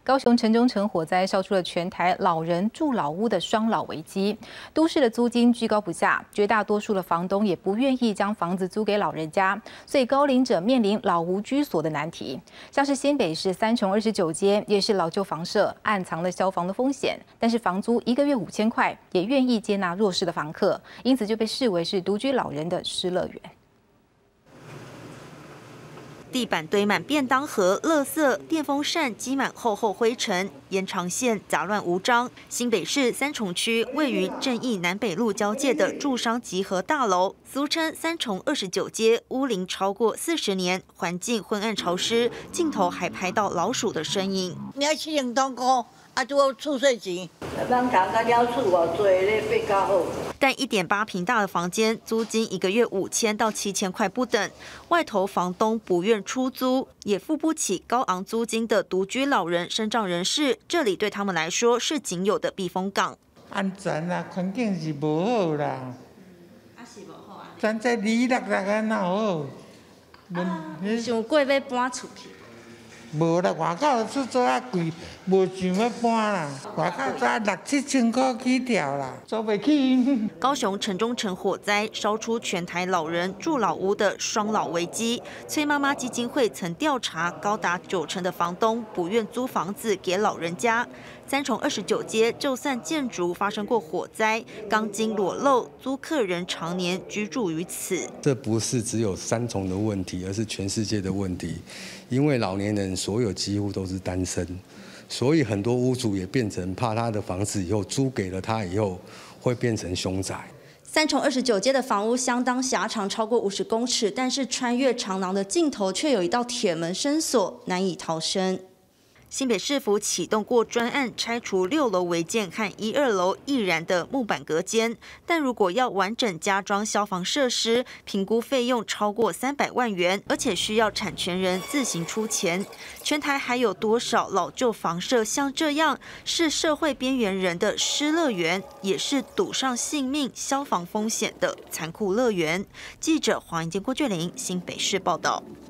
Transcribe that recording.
高雄城中城火灾烧出了全台老人住老屋的双老危机，都市的租金居高不下，绝大多数的房东也不愿意将房子租给老人家，所以高龄者面临老无居所的难题。像是新北市三重29街也是老旧房舍，暗藏了消防的风险，但是房租1个月5000块，也愿意接纳弱势的房客，因此就被视为是独居老人的失乐园。 地板堆满便当盒、垃圾，电风扇积满厚厚灰尘，延长线杂乱无章。新北市三重区位于正义南北路交界的住商集合大楼，俗称三重29街，屋龄超过40年，环境昏暗潮湿，镜头还拍到老鼠的身影。 你要7ton高，啊，做厝税钱，人家甲了厝偌济咧，变较好。 但1.8坪大的房间，租金1个月5000到7000块不等。外头房东不愿出租，也付不起高昂租金的独居老人、身障人士，这里对他们来说是仅有的避风港。 安全啦，环境是无好啦。 是无好啊。 咱这2、6啊哪好？ 想过要搬出去。 无啦，外口厝做啊贵，无想要搬啦。外口做6、7千块起跳啦，租袂起。 高雄城中城火灾烧出全台老人住老屋的双老危机。崔妈妈基金会曾调查，高达90%的房东不愿租房子给老人家。三重29街，就算建筑发生过火灾，钢筋裸露，租客人常年居住于此。 这不是只有三重的问题，而是全世界的问题。因为老年人所有几乎都是单身，所以很多屋主也变成怕他的房子以后租给了他以后会变成凶宅。 三重29街的房屋相当狭长，超过50公尺，但是穿越长廊的尽头却有一道铁门深锁，难以逃生。 新北市府启动过专案，拆除6楼违建和1、2楼易燃的木板隔间，但如果要完整加装消防设施，评估费用超过300万元，而且需要产权人自行出钱。全台还有多少老旧房舍像这样，是社会边缘人的失乐园，也是赌上性命、消防风险的残酷乐园？记者黄彦坚、郭俊霖，新北市报道。